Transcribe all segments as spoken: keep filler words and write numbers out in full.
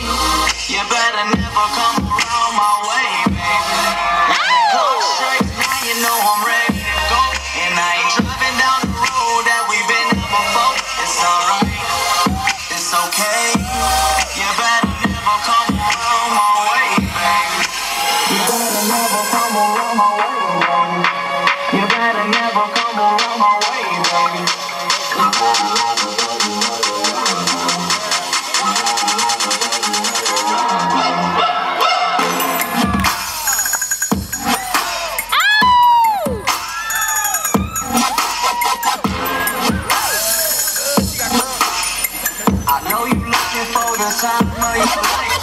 You better never come around my way, baby. Clock strikes, now you know I'm ready to go. And I ain't driving down the road that we've been here before. It's alright, it's okay. You better never come around my way, baby. You better never come around my way, baby. You better never come around my way, baby. I know you looking for the sound of your life.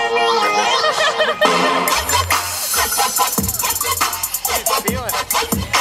Feeling it.